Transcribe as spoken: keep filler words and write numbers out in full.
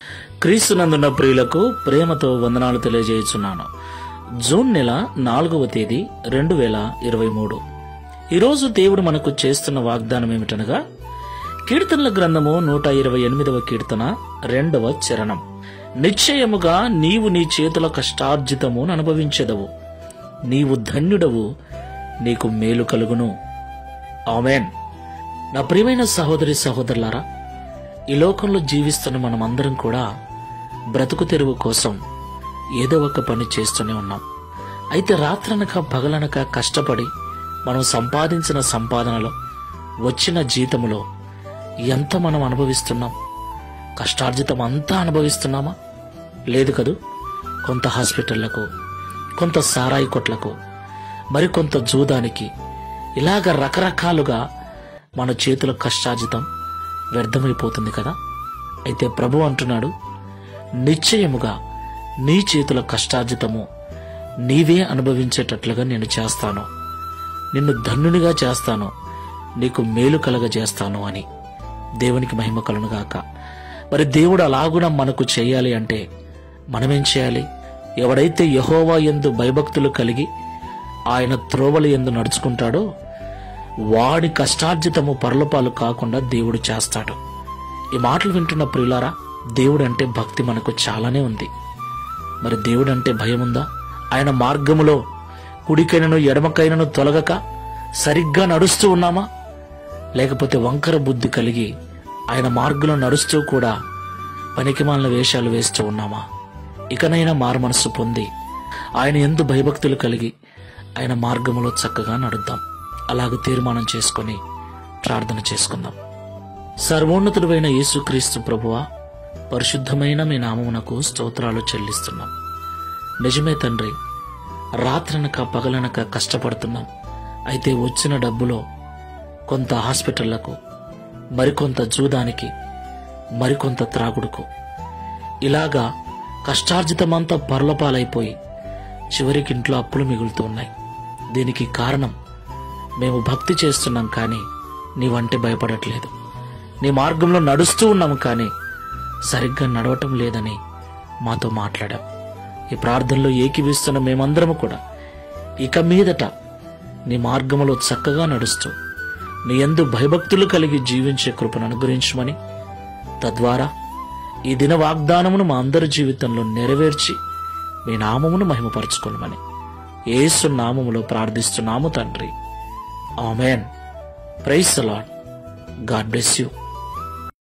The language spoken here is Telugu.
క్రీస్తునందున్న ప్రియులకు ప్రేమతో వందనాలు తెలియజేస్తున్నాను. జూన్ నెల నాలుగవ తేదీ రెండు వేల ఇరవై మూడు. ఈరోజు దేవుడు మనకు చేస్తున్న వాగ్దానం ఏమిటనగా, కీర్తనల గ్రంథము నూట ఇరవై ఎనిమిదవ కీర్తన రెండవ చరణం. నిశ్చయముగా నీవు నీ చేతుల కష్టార్జితమును అనుభవించెదవు, నీవు ధన్యుడవు, నీకు మేలు కలుగును. ఆమేన్. నా ప్రియమైన సహోదరి సహోదరులారా, ఈ లోకంలో జీవిస్తున్న మనమందరం కూడా బ్రతుకు తెరువు కోసం ఏదో ఒక పని చేస్తూనే ఉన్నాం. అయితే రాత్రనక పగలనక కష్టపడి మనం సంపాదించిన సంపాదనలో వచ్చిన జీతములో ఎంత మనం అనుభవిస్తున్నాం? కష్టార్జితం అంతా అనుభవిస్తున్నామా? లేదు కదూ. కొంత హాస్పిటళ్లకు, కొంత సారాయి కొట్లకు, మరికొంత జూదానికి, ఇలాగ రకరకాలుగా మన చేతుల కష్టార్జితం వ్యర్థమైపోతుంది కదా. అయితే ప్రభు అంటున్నాడు, నిశ్చయముగా నీ చేతుల కష్టార్జితము నీవే అనుభవించేటట్లుగా నేను చేస్తాను, నిన్ను ధన్యునిగా చేస్తాను, నీకు మేలు కలగజేస్తాను అని. దేవునికి మహిమ కలుగుగాక. మరి దేవుడు అలాగున మనకు చేయాలి అంటే మనమేం చేయాలి? ఎవడైతే యెహోవా యందు భయభక్తులు కలిగి ఆయన త్రోవల యందు నడుచుకుంటాడో వాడి కష్టార్జితము పరలోపాలు కాకుండా దేవుడు చేస్తాడు. ఈ మాటలు వింటున్న ప్రియులారా, దేవుడు అంటే భక్తి మనకు చాలానే ఉంది. మరి దేవుడు అంటే భయం ఉందా? ఆయన మార్గములో కుడికైనను ఎడమకైనను తొలగక సరిగ్గా నడుస్తూ ఉన్నామా? లేకపోతే వంకర బుద్ధి కలిగి ఆయన మార్గంలో నడుస్తూ కూడా పనికిమాలిన వేషాలు వేస్తూ ఉన్నామా? ఇకనైనా మారు మనస్సు పొంది ఆయన యందు భయభక్తులు కలిగి ఆయన మార్గములో చక్కగా నడుద్దాం. అలాగే తీర్మానం చేసుకుని ప్రార్థన చేసుకుందాం. సర్వోన్నతుడైన యేసుక్రీస్తు ప్రభువా, పరిశుద్ధమైన మీ నామమునకు స్తోత్రాలు చెల్లిస్తున్నాం. నిజమే తండ్రి, రాత్రనక పగలనక కష్టపడుతున్నాం. అయితే వచ్చిన డబ్బులో కొంత హాస్పిటళ్లకు, మరికొంత జూదానికి, మరికొంత త్రాగుడుకు, ఇలాగా కష్టార్జితమంతా పరలపాలైపోయి చివరికి ఇంట్లో అప్పులు మిగులుతూ ఉన్నాయి. దీనికి కారణం మేము భక్తి చేస్తున్నాం కానీ నీవంటే భయపడట్లేదు, నీ మార్గంలో నడుస్తూ ఉన్నాము కానీ సరిగ్గా నడవటం లేదని మాతో మాట్లాడాం. ఈ ప్రార్థనలో ఏకీవిస్తున్న మేమందరము కూడా ఇక మీదట నీ మార్గంలో చక్కగా నడుస్తూ నీ యందు భయభక్తులు కలిగి జీవించే కృపను అనుగ్రహించమని, తద్వారా ఈ దిన వాగ్దానమును మా అందరి జీవితంలో నెరవేర్చి మీ నామమును మహిమపరచుకోమని యేసు నామములో ప్రార్థిస్తున్నాము తండ్రి. Amen. Praise the lord. God bless you.